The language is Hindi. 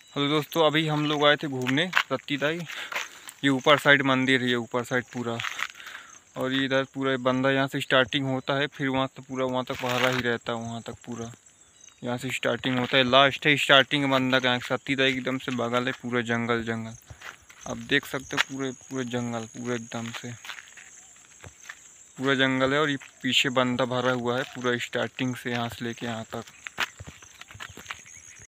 हेलो दोस्तों, अभी हम लोग आए थे घूमने रत्तीताई। ये ऊपर साइड मंदिर है, ये ऊपर साइड पूरा। और ये इधर पूरा बंदा यहाँ से स्टार्टिंग होता है, फिर वहाँ से पूरा वहाँ तक पहाड़ा ही रहता है। वहाँ तक पूरा यहाँ से स्टार्टिंग होता है, लास्ट है स्टार्टिंग बंदा का। सत्तीताई एकदम से बगल है, पूरा जंगल जंगल आप देख सकते हो। पूरे पूरे जंगल, पूरे एकदम से पूरा जंगल है। और ये पीछे बंदा भरा हुआ है पूरा स्टार्टिंग से, यहाँ से लेके यहाँ तक।